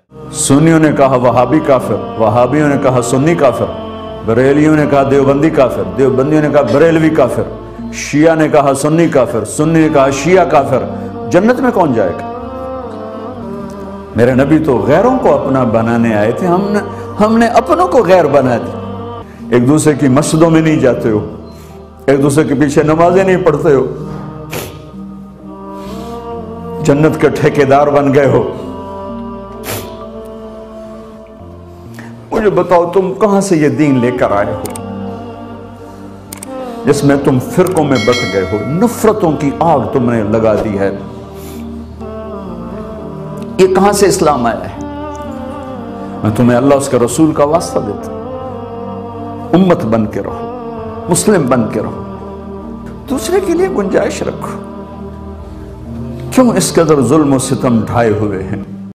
सुन्नियों ने कहा वहाबी काफिर, वहाबियों ने कहा सुन्नी काफिर, बरेलियों ने कहा देवबंदी काफिर, देवबंदियों ने कहा बरेलवी काफिर, शिया ने कहा सुन्नी काफिर, सुन्नी ने कहा शिया काफिर। जन्नत में कौन जाएगा? मेरे नबी तो गैरों को अपना बनाने आए थे, हमने अपनों को गैर बना दिया। एक दूसरे की मस्जिदों में नहीं जाते हो, एक दूसरे के पीछे नमाजें नहीं पढ़ते हो, जन्नत के ठेकेदार बन गए हो। मुझे बताओ तुम कहां से ये दीन लेकर आए हो जिसमें तुम फिरकों में बट गए हो, नफरतों की आग तुमने लगा दी है। ये कहां से इस्लाम आया है? मैं तुम्हें अल्लाह उसके रसूल का वास्ता देता हूं, उम्मत बन के रहो, मुस्लिम बन के रहो, दूसरे के लिए गुंजाइश रखो। क्यों इस कदर जुल्म और सितम ढाए हुए हैं?